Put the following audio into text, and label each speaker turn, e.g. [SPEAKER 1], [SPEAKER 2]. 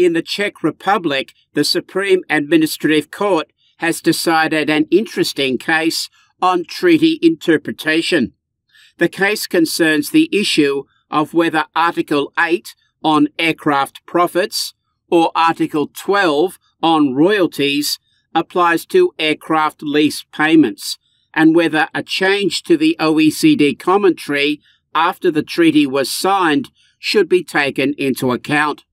[SPEAKER 1] In the Czech Republic, the Supreme Administrative Court has decided an interesting case on treaty interpretation. The case concerns the issue of whether Article 8 on aircraft profits or Article 12 on royalties applies to aircraft lease payments, and whether a change to the OECD Commentary after the treaty was signed should be taken into account.